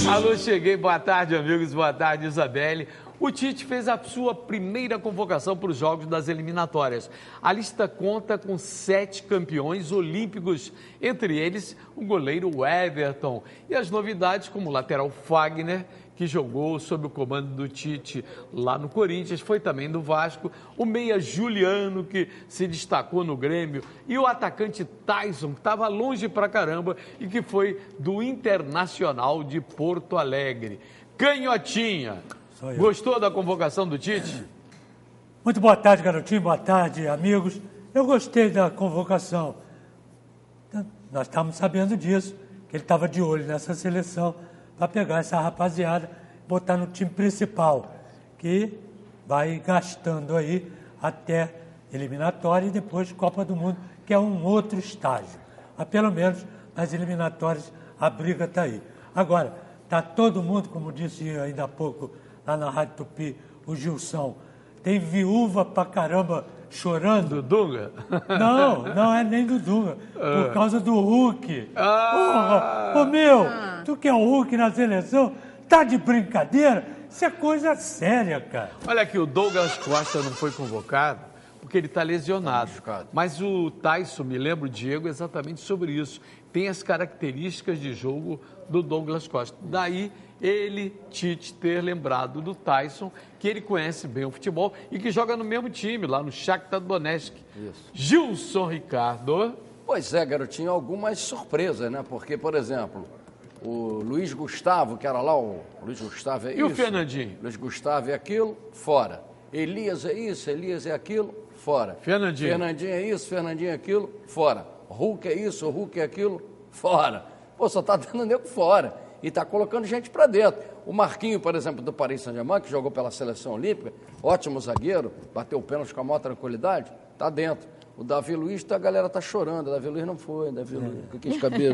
Alô, cheguei. Boa tarde, amigos. Boa tarde, Isabelle. O Tite fez a sua primeira convocação para os jogos das eliminatórias. A lista conta com 7 campeões olímpicos, entre eles o goleiro Everton. E as novidades, como o lateral Fagner, que jogou sob o comando do Tite lá no Corinthians, foi também do Vasco, o meia Juliano, que se destacou no Grêmio, e o atacante Tyson, que estava longe pra caramba e que foi do Internacional de Porto Alegre. Canhotinha, gostou da convocação do Tite? Muito boa tarde, garotinho, boa tarde, amigos. Eu gostei da convocação. Nós estamos sabendo disso, que ele estava de olho nessa seleção, para pegar essa rapaziada, botar no time principal, que vai gastando aí até eliminatória e depois Copa do Mundo, que é um outro estágio. Mas pelo menos nas eliminatórias a briga está aí. Agora, está todo mundo, como disse ainda há pouco lá na Rádio Tupi, o Gilson, tem viúva pra caramba chorando. Do Dunga? Não é nem do Dunga, por causa do Hulk. Ô meu, tu que é o Hulk na seleção, tá de brincadeira? Isso é coisa séria, cara. Olha aqui, o Douglas Costa não foi convocado porque ele está lesionado. Mas o Tyson, me lembra o Diego, exatamente sobre isso. Tem as características de jogo do Douglas Costa. Daí ele, Tite, ter lembrado do Tyson, que ele conhece bem o futebol e que joga no mesmo time, lá no Shakhtar Donetsk. Isso. Gilson Ricardo. Pois é, garotinho, algumas surpresas, né? Porque, por exemplo, o Luiz Gustavo, que era lá o Luiz Gustavo é isso. E o Fernandinho? Luiz Gustavo é aquilo, fora. Elias é isso, Elias é aquilo, fora. Fernandinho é isso, Fernandinho é aquilo, fora. Hulk é isso, Hulk é aquilo, fora. Pô, só tá dando nego fora. E está colocando gente para dentro. O Marquinho, por exemplo, do Paris Saint-Germain, que jogou pela seleção olímpica, ótimo zagueiro, bateu o pênalti com a maior tranquilidade, está dentro. O Davi Luiz, a galera está chorando. O Davi Luiz não foi, Davi Luiz, com aqueles cabelos.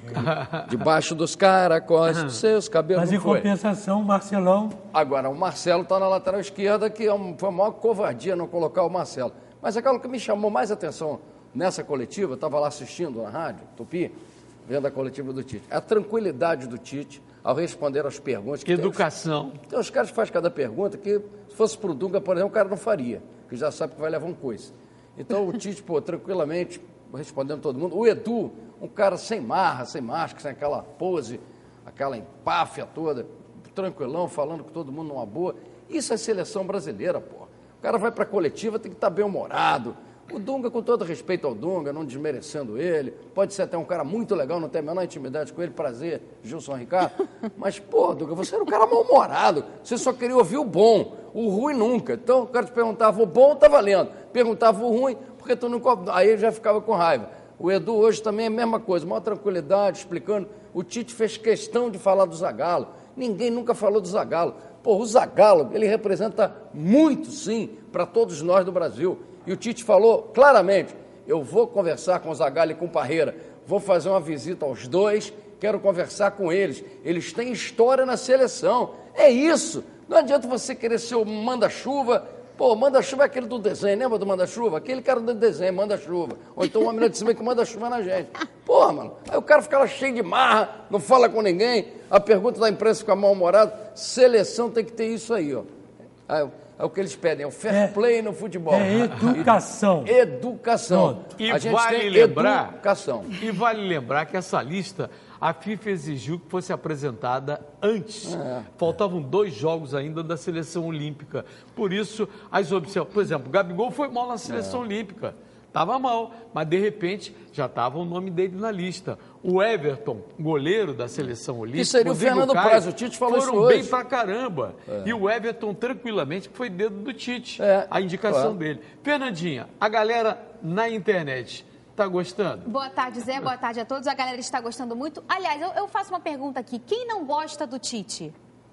Debaixo dos caracóis, dos seus cabelos. Mas não em foi. compensação, o Marcelão. Agora, o Marcelo está na lateral esquerda, que foi a maior covardia não colocar o Marcelo. Mas aquilo que me chamou mais atenção nessa coletiva, eu estava lá assistindo na rádio, Tupi, vendo a coletiva do Tite. A tranquilidade do Tite ao responder às perguntas. Que educação. Tem os caras que fazem cada pergunta que, se fosse para o Dunga, por exemplo, o cara não faria, que já sabe que vai levar um coice. Então, o Tite, tranquilamente, respondendo todo mundo. O Edu, um cara sem marra, sem máscara, sem aquela pose, aquela empáfia toda, tranquilão, falando com todo mundo numa boa. Isso é seleção brasileira, pô. O cara vai para a coletiva, tem que estar bem-humorado. O Dunga, com todo respeito ao Dunga, não desmerecendo ele, pode ser até um cara muito legal, não tem a menor intimidade com ele, prazer, Gilson Ricardo, mas, pô, Dunga, você era um cara mal-humorado, você só queria ouvir o bom, o ruim nunca. Então, o cara te perguntava o bom, tá valendo, perguntava o ruim, porque tu não... Aí ele já ficava com raiva. O Edu hoje também é a mesma coisa, maior tranquilidade, explicando. O Tite fez questão de falar do Zagallo, ninguém nunca falou do Zagallo. Pô, o Zagallo, ele representa muito, sim, para todos nós do Brasil. E o Tite falou claramente, eu vou conversar com o Zagallo e com o Parreira, vou fazer uma visita aos dois, quero conversar com eles. Eles têm história na seleção. É isso. Não adianta você querer ser o manda-chuva. Pô, manda-chuva é aquele do desenho, lembra do manda-chuva? Aquele cara do desenho, manda-chuva. Ou então uma menina de cima que manda-chuva na gente. Porra, mano. Aí o cara fica lá cheio de marra, não fala com ninguém. A pergunta da imprensa fica mal-humorada. Seleção tem que ter isso aí, ó. É o que eles pedem, é o fair play no futebol. É educação. Educação. Pronto. E a gente vale tem lembrar, educação. E vale lembrar que essa lista, a FIFA exigiu que fosse apresentada antes. Faltavam 2 jogos ainda da seleção olímpica. Por isso, as opções... Por exemplo, o Gabigol foi mal na seleção olímpica. Estava mal, mas de repente já estava o nome dele na lista. O Everton, goleiro da seleção olímpica, que seria o Fernando Praz, o Tite falou isso hoje. Foram bem pra caramba. E o Everton, tranquilamente, foi dedo do Tite, a indicação dele. Fernandinha, a galera na internet está gostando? Boa tarde, Zé. Boa tarde a todos. A galera está gostando muito. Aliás, eu faço uma pergunta aqui. Quem não gosta do Tite?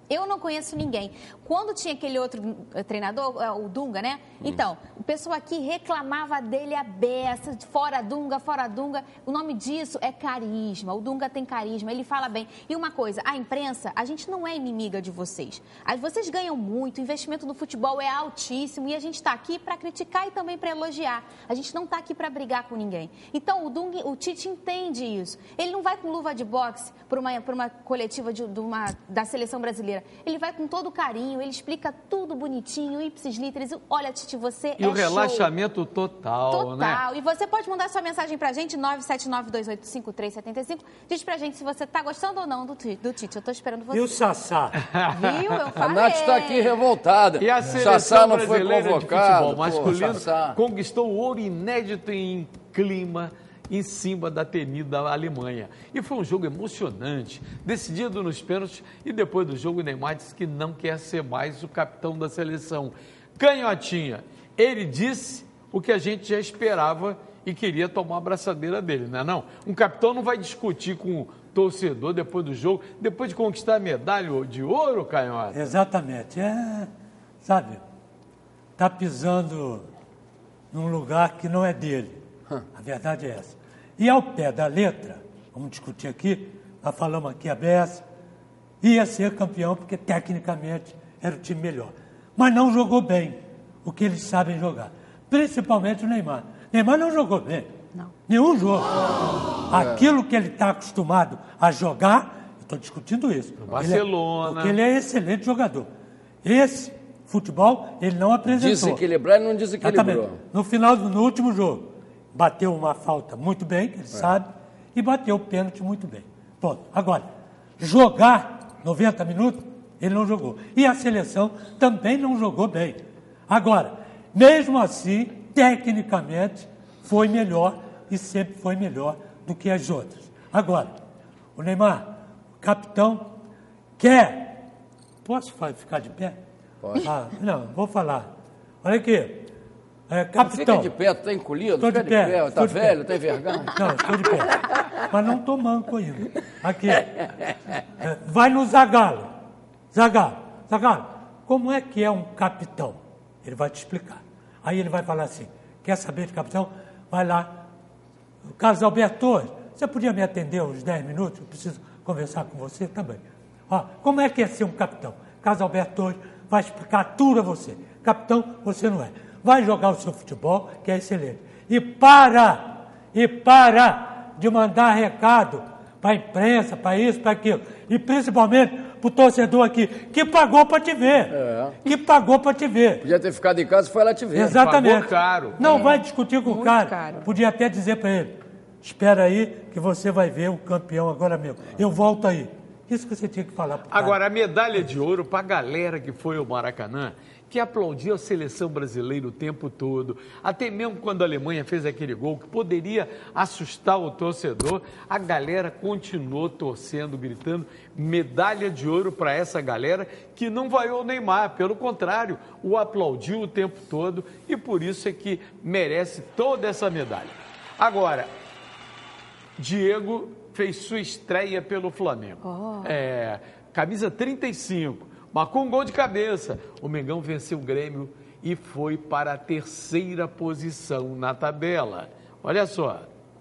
Eu não conheço ninguém. Quando tinha aquele outro treinador, o Dunga, né? Então, o pessoal aqui reclamava dele a beça, fora Dunga, fora Dunga. O nome disso é carisma. O Dunga tem carisma, ele fala bem. E uma coisa, a imprensa, a gente não é inimiga de vocês. Vocês ganham muito, o investimento no futebol é altíssimo e a gente está aqui para criticar e também para elogiar. A gente não está aqui para brigar com ninguém. Então, o Tite entende isso. Ele não vai com luva de boxe para uma coletiva da seleção brasileira. Ele vai com todo carinho, ele explica tudo bonitinho, ipsis literis. Olha, Tite, você e o relaxamento total, né? Total. E você pode mandar sua mensagem pra gente, 979285375. Diz pra gente se você tá gostando ou não do Tite. Eu tô esperando você. E o Sassá? Viu? Eu falei. A Nath está aqui revoltada. E a seleção não foi brasileira convocado. de futebol masculino conquistou o ouro inédito em clima em cima da temida Alemanha. E foi um jogo emocionante, decidido nos pênaltis, e depois do jogo o Neymar disse que não quer ser mais o capitão da seleção. Canhotinha, ele disse o que a gente já esperava e queria tomar a abraçadeira dele, não é não? Um capitão não vai discutir com o torcedor depois do jogo, depois de conquistar a medalha de ouro, Canhota. Exatamente, sabe, tá pisando num lugar que não é dele. A verdade é essa. E ao pé da letra, vamos discutir aqui, nós falamos aqui a beça, ia ser campeão porque tecnicamente era o time melhor. Mas não jogou bem o que eles sabem jogar. Principalmente o Neymar. Neymar não jogou bem. Não. Nenhum jogo. Aquilo que ele está acostumado a jogar, estou discutindo isso. Barcelona. Porque ele é excelente jogador. Esse futebol ele não apresentou. Desequilibrar, ele não desequilibrou. No último jogo, bateu uma falta muito bem, que ele sabe, e bateu o pênalti muito bem. Pronto. Agora, jogar 90 minutos, ele não jogou. E a seleção também não jogou bem. Agora, mesmo assim, tecnicamente, foi melhor e sempre foi melhor do que as outras. Agora, o Neymar, o capitão, quer... Posso ficar de pé? Pode. Não, vou falar. Olha aqui. Capitão. Fica de pé, tu está encolhido? Estou de pé. Está velho, está envergado? Não, estou de pé. Mas não estou manco ainda. Aqui. Vai no Zagallo. Zagallo, como é que é um capitão? Ele vai te explicar. Aí ele vai falar assim, quer saber de capitão? Vai lá. Carlos Alberto, você podia me atender uns 10 minutos? Eu preciso conversar com você também. Como é que é ser um capitão? Carlos Alberto vai explicar tudo a você. Capitão, você não é. Vai jogar o seu futebol, que é excelente. E para de mandar recado para a imprensa, para isso, para aquilo. E principalmente para o torcedor aqui, que pagou para te ver. Podia ter ficado em casa e foi lá te ver. Exatamente. Pagou caro. Não vai discutir com o cara. Caro. Podia até dizer para ele, espera aí que você vai ver o campeão agora mesmo. Eu volto aí. Isso que você tinha que falar para o cara. Agora, a medalha de ouro para a galera que foi ao Maracanã, que aplaudiu a seleção brasileira o tempo todo, até mesmo quando a Alemanha fez aquele gol que poderia assustar o torcedor, a galera continuou torcendo, gritando medalha de ouro para essa galera que não vaiou o Neymar, pelo contrário, o aplaudiu o tempo todo e por isso é que merece toda essa medalha. Agora, Diego fez sua estreia pelo Flamengo. Camisa 35. Marcou um gol de cabeça. O Mengão venceu o Grêmio e foi para a 3ª posição na tabela. Olha só.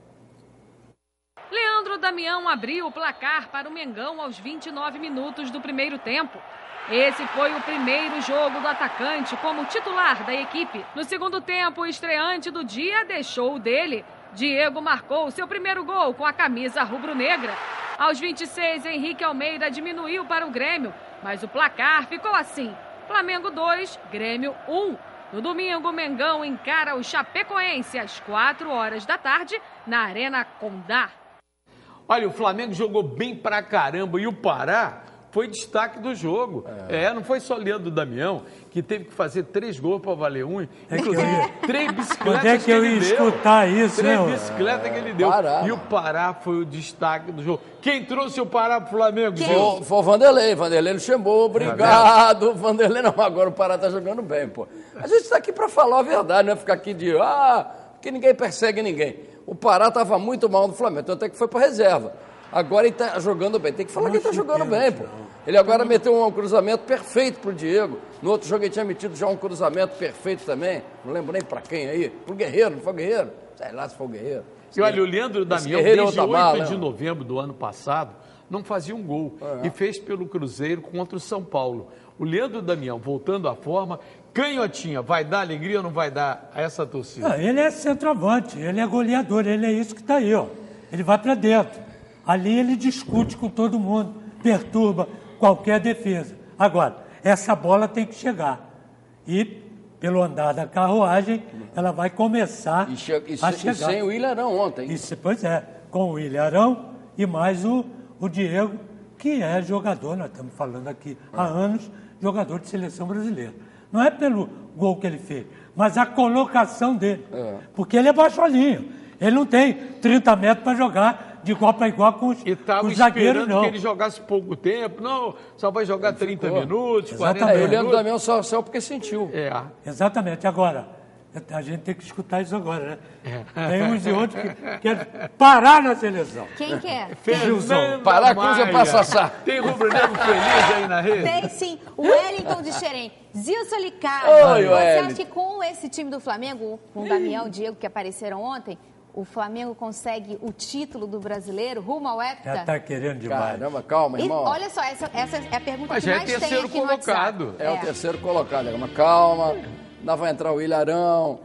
Leandro Damião abriu o placar para o Mengão aos 29 minutos do primeiro tempo. Esse foi o primeiro jogo do atacante como titular da equipe. No segundo tempo, o estreante do dia deixou o dele. Diego marcou seu primeiro gol com a camisa rubro-negra. Aos 26, Henrique Almeida diminuiu para o Grêmio, mas o placar ficou assim: Flamengo 2, Grêmio 1. No domingo, o Mengão encara o Chapecoense às 4h da tarde na Arena Condá. Olha, o Flamengo jogou bem pra caramba e o Pará foi destaque do jogo. Não foi só Leandro Damião, que teve que fazer 3 gols para valer 1. Inclusive, 3 bicicletas Onde é que eu ia escutar isso, 3 né? bicicletas que ele deu. Pará. E o Pará foi o destaque do jogo. Quem trouxe o Pará pro Flamengo? Foi o Vanderlei Luxemburgo, obrigado. Vanderlei não, agora o Pará tá jogando bem, pô. A gente está aqui para falar a verdade, não é ficar aqui de, que ninguém persegue ninguém. O Pará estava muito mal no Flamengo, tanto é que foi para reserva. Agora ele está jogando bem. Tem que falar que ele está jogando bem, pô. Ele agora meteu um cruzamento perfeito pro Diego. No outro jogo ele tinha metido já um cruzamento perfeito também. Não lembro nem para quem aí. Pro Guerreiro, não foi o Guerreiro? Sei lá se foi o Guerreiro. E olha, o Leandro Damião, desde 8 de novembro do ano passado, não fazia um gol. E fez pelo Cruzeiro contra o São Paulo. O Leandro Damião, voltando à forma, canhotinha, vai dar alegria ou não vai dar a essa torcida? Ele é centroavante, ele é goleador, ele é isso que está aí, ó. Ele vai para dentro. Ali ele discute com todo mundo, perturba qualquer defesa. Agora, essa bola tem que chegar. E, pelo andar da carruagem, ela vai começar a chegar. E sem o Willian Arão ontem. Pois é, com o Willian Arão e mais o Diego, que é jogador, nós estamos falando aqui há anos, jogador de seleção brasileira. Não é pelo gol que ele fez, mas a colocação dele. Porque ele é baixolinho. Ele não tem 30 metros para jogar de igual para igual com os zagueiros, não. Que ele jogasse pouco tempo. Não, só vai jogar 30 minutos, 40 Exatamente. minutos. O Leandro Damião só porque sentiu. Exatamente. Agora, a gente tem que escutar isso agora, né? Tem uns e outros que querem parar na seleção. Quem quer? Fernanda Parar com o pra Sassá. Tem rubro-negro feliz aí na rede? Tem sim. O Wellington de Xerém. Zilson Licado. Oi, você Wellington. acha que com esse time do Flamengo, com o Damião e o Diego que apareceram ontem, o Flamengo consegue o título do brasileiro rumo ao Hepta? Já está querendo demais. Caramba, calma, irmão. Olha só, essa é a pergunta Mas que já mais é tem terceiro aqui no colocado. WhatsApp. É o terceiro colocado. Mas calma, ainda vai entrar o Willian Arão.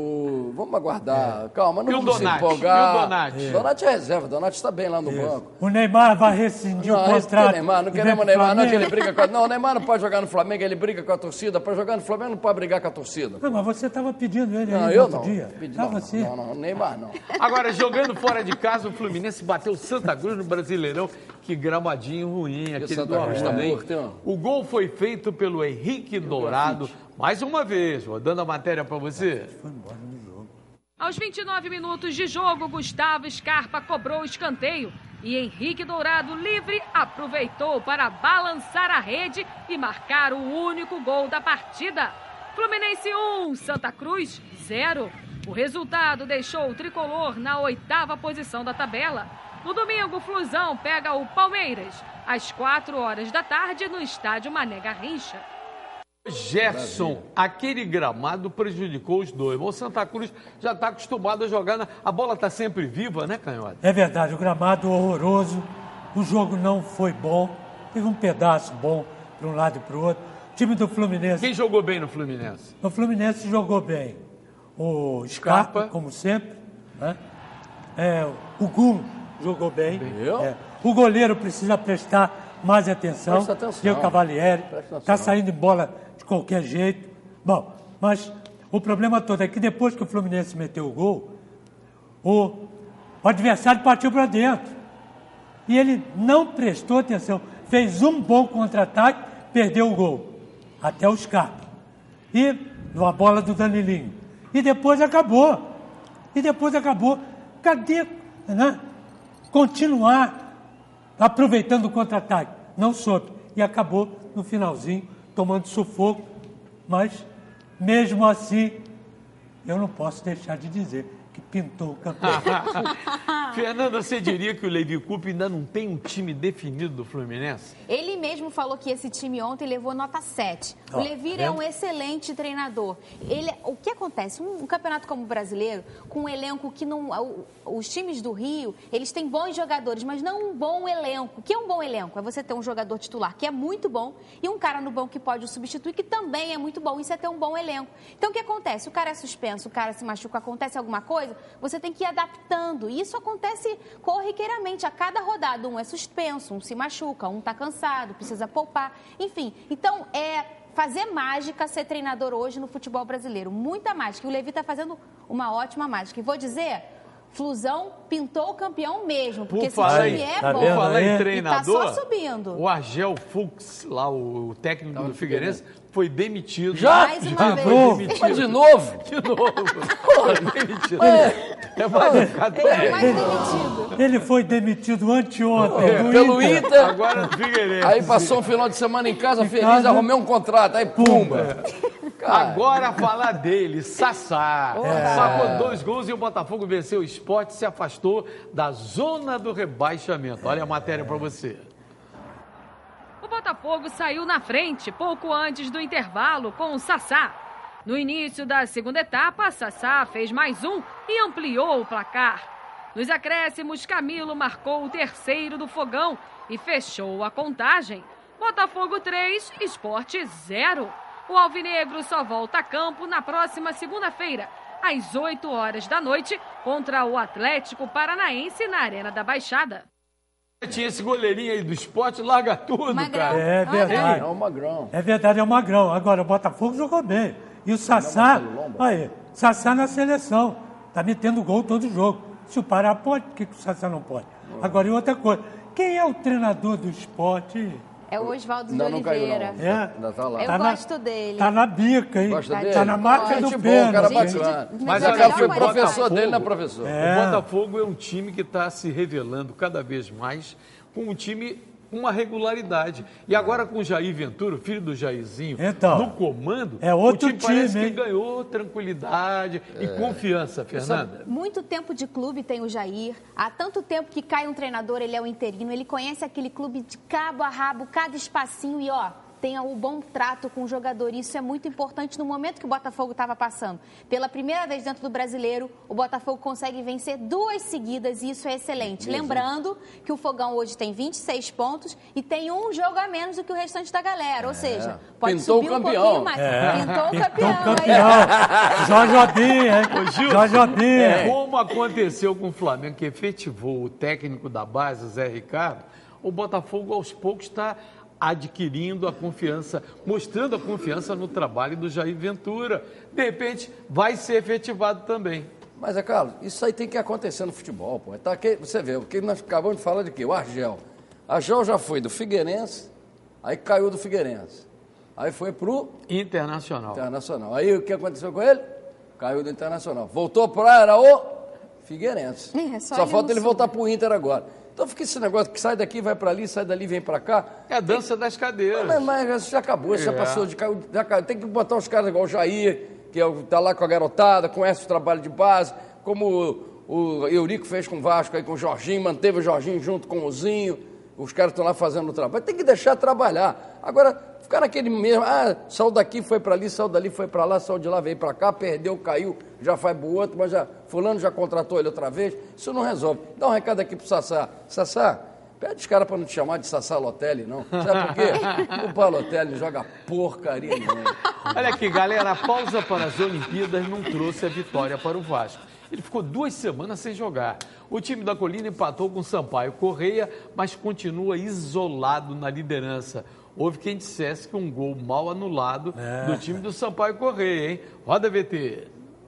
Vamos aguardar. Calma, não E o vamos se Donati? empolgar. E o Donati? Donati é reserva, o Donati está bem lá no banco. O Neymar vai rescindir o Não, esse contrato. Neymar, não queremos o Neymar, não, que ele briga com a... Não, o Neymar não pode jogar no Flamengo, ele briga com a torcida. Para jogar no Flamengo não pode brigar com a torcida. Não, mas você estava pedindo ele Não, aí eu no outro não. dia. Pedi, Ah, não, você. não, Neymar não. Agora, jogando fora de casa, o Fluminense bateu Santa Cruz no Brasileirão. Que gramadinho ruim, aquele Santa do Cruz tá Arruda, hein? morto, hein? O gol foi feito pelo Henrique Dourado. Mais uma vez, vou dando a matéria para você. Aos 29 minutos de jogo, Gustavo Scarpa cobrou o escanteio e Henrique Dourado, livre, aproveitou para balançar a rede e marcar o único gol da partida. Fluminense 1, Santa Cruz 0. O resultado deixou o tricolor na 8ª posição da tabela. No domingo, o Flusão pega o Palmeiras, às 16h no estádio Mané Garrincha. Gerson, aquele gramado prejudicou os dois. O Santa Cruz já está acostumado a jogar. A bola está sempre viva, né, Canhote? É verdade, o gramado horroroso, o jogo não foi bom, teve um pedaço bom para um lado e para o outro. O time do Fluminense... Quem jogou bem no Fluminense? O Fluminense jogou bem. O Scarpa, como sempre, né? O Gum jogou bem. O goleiro precisa prestar mais atenção. Presta atenção. Diego Cavalieri está saindo em bola de qualquer jeito. Bom, mas o problema todo é que depois que o Fluminense meteu o gol, o adversário partiu para dentro. E ele não prestou atenção. Fez um bom contra-ataque, perdeu o gol. Até o Scarpa. E numa bola do Danilinho. E depois acabou. Cadê, né? Continuar aproveitando o contra-ataque? Não soube. E acabou no finalzinho, tomando sufoco. Mas, mesmo assim, eu não posso deixar de dizer que pintou o campeão. Fernanda, você diria que o Levi Coupe ainda não tem um time definido do Fluminense? Ele mesmo falou que esse time ontem levou nota 7. O Levir é um excelente treinador. O que acontece? Um campeonato como o brasileiro, com um elenco que não... Os times do Rio, eles têm bons jogadores, mas não um bom elenco. O que é um bom elenco? É você ter um jogador titular que é muito bom e um cara no banco que pode o substituir, que também é muito bom. Isso é ter um bom elenco. Então, o que acontece? O cara é suspenso, o cara se machuca, acontece alguma coisa, você tem que ir adaptando. E isso acontece corriqueiramente. A cada rodada, um é suspenso, um se machuca, um está cansado, precisa poupar. Enfim, então fazer mágica ser treinador hoje no futebol brasileiro. Muita mágica. E o Levi está fazendo uma ótima mágica. E vou dizer, Flusão pintou o campeão mesmo, porque esse time é bom. Por falar em treinador, e tá só subindo. O Argel Fux, lá o técnico do Figueirense, foi demitido. Mais uma vez. Mas de novo? De novo. Foi demitido. É mais demitido. Ele foi demitido anteontem. Pelo Inter. Agora do Figueirense. Aí passou um final de semana em casa feliz, arrumei um contrato. Aí pumba. Agora falar dele, Sassá. Sacou 2 gols e o Botafogo venceu o Sport e se afastou da zona do rebaixamento. Olha a matéria para você. O Botafogo saiu na frente pouco antes do intervalo com o Sassá. No início da segunda etapa, Sassá fez mais um e ampliou o placar. Nos acréscimos, Camilo marcou o 3º do Fogão e fechou a contagem. Botafogo 3, Sport 0. O alvinegro só volta a campo na próxima segunda-feira, às 8 horas da noite, contra o Atlético Paranaense na Arena da Baixada. Tinha esse goleirinho aí do Sport, larga tudo, Magrão. cara. É verdade. É o Magrão. É verdade, é o Magrão. Agora, o Botafogo jogou bem. E o Sassá, aí, Sassá na seleção. Tá metendo gol todo jogo. Se o Pará pode, por que o Sassá não pode? Agora, e outra coisa. Quem é o treinador do Sport? É o Oswaldo de Não caiu, Oliveira. não. É? Ainda tá lá. Eu gosto dele. Tá na bica, hein? Gosta dele? Tá na marca Gente do boa, cara pênalti. bacana. Mas Mas é o a cara melhor foi qualidade. professor dele, né, professor? É. O Botafogo é um time que está se revelando cada vez mais com um time com uma regularidade. E agora com o Jair Ventura, o filho do Jairzinho, Então, no comando, é outro o time parece time, que hein? ganhou tranquilidade e confiança, Fernanda. Muito tempo de clube tem o Jair. Há tanto tempo que cai um treinador, ele é o interino. Ele conhece aquele clube de cabo a rabo, cada espacinho e, ó, tenha o bom trato com o jogador. Isso é muito importante no momento que o Botafogo estava passando. Pela primeira vez dentro do Brasileiro, o Botafogo consegue vencer 2 seguidas e isso é excelente. Lembrando que o Fogão hoje tem 26 pontos e tem um jogo a menos do que o restante da galera. Ou seja, pode Pintou subir o um campeão. pouquinho mais. Pintou o campeão. Jorge Obin, hein? Gil, Jorge Obin. Como aconteceu com o Flamengo, que efetivou o técnico da base, o Zé Ricardo, o Botafogo aos poucos está adquirindo a confiança, mostrando a confiança no trabalho do Jair Ventura. De repente, vai ser efetivado também. Mas, Carlos, isso aí tem que acontecer no futebol, pô. Tá aqui, você vê, o que nós acabamos de falar de quê? O Argel. Argel já foi do Figueirense, aí caiu do Figueirense. Aí foi pro Internacional. Internacional. Aí o que aconteceu com ele? Caiu do Internacional. Voltou para era o Figueirense. Só falta ele voltar pro Inter agora. Então fica esse negócio que sai daqui, vai para ali, sai dali, vem para cá. É a dança das cadeiras. Mas isso já acabou, isso já passou de caiu. Tem que botar os caras igual o Jair, que está lá com a garotada, conhece o trabalho de base, como o Eurico fez com o Vasco, aí com o Jorginho, manteve o Jorginho junto com o Zinho, os caras estão lá fazendo o trabalho. Tem que deixar trabalhar. Agora, ficar naquele mesmo, saiu daqui, foi para ali, saiu dali, foi para lá, saiu de lá, veio para cá, perdeu, caiu, já vai pro outro, mas fulano já contratou ele outra vez. Isso não resolve. Dá um recado aqui pro Sassá. Sassá, pede os caras para não te chamar de Sassá Lotelli, não. Sabe por quê? O Balotelli joga porcaria nenhuma. Olha aqui, galera, a pausa para as Olimpíadas não trouxe a vitória para o Vasco. Ele ficou 2 semanas sem jogar. O time da Colina empatou com o Sampaio Correia, mas continua isolado na liderança. Houve quem dissesse que um gol mal anulado do time do Sampaio Correia, hein? Roda, VT.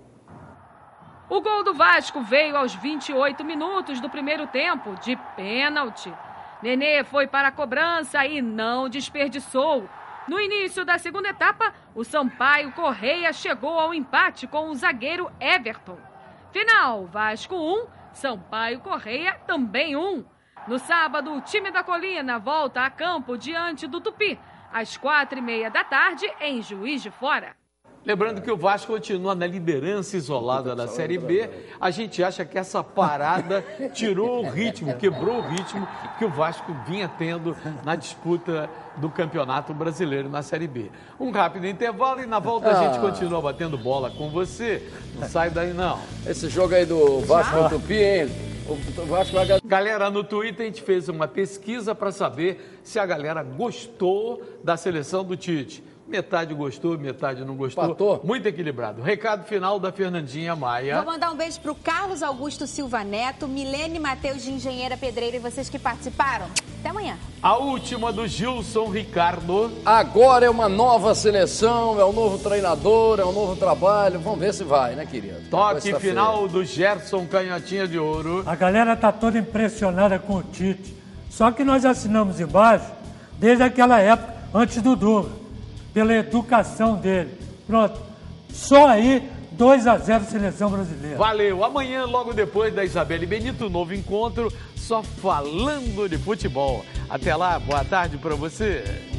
O gol do Vasco veio aos 28 minutos do primeiro tempo, de pênalti. Nenê foi para a cobrança e não desperdiçou. No início da segunda etapa, o Sampaio Correia chegou ao empate com o zagueiro Everton. Final, Vasco 1, Sampaio Correia também 1. No sábado, o time da Colina volta a campo diante do Tupi, às 4h30 da tarde, em Juiz de Fora. Lembrando que o Vasco continua na liderança isolada da Série B. A gente acha que essa parada tirou o ritmo, quebrou o ritmo que o Vasco vinha tendo na disputa do Campeonato Brasileiro na Série B. Um rápido intervalo e na volta a gente continua batendo bola com você. Não sai daí não. Esse jogo aí do Vasco e Tupi, hein? O Vasco vai... Galera, no Twitter a gente fez uma pesquisa para saber se a galera gostou da seleção do Tite. Metade gostou, metade não gostou. Empatou. Muito equilibrado. Recado final da Fernandinha Maia. Vou mandar um beijo pro Carlos Augusto Silva Neto, Milene Matheus de Engenheira Pedreira e vocês que participaram. Até amanhã. A última do Gilson Ricardo. Agora é uma nova seleção, é um novo treinador, é um novo trabalho. Vamos ver se vai, né, querido? Toque final do Gerson Canhotinha de Ouro. A galera tá toda impressionada com o Tite. Só que nós assinamos embaixo desde aquela época, antes do Dunga, pela educação dele. Pronto. Só aí, 2-0 seleção brasileira. Valeu. Amanhã, logo depois da Isabelle Benito, novo encontro, só falando de futebol. Até lá, boa tarde para você.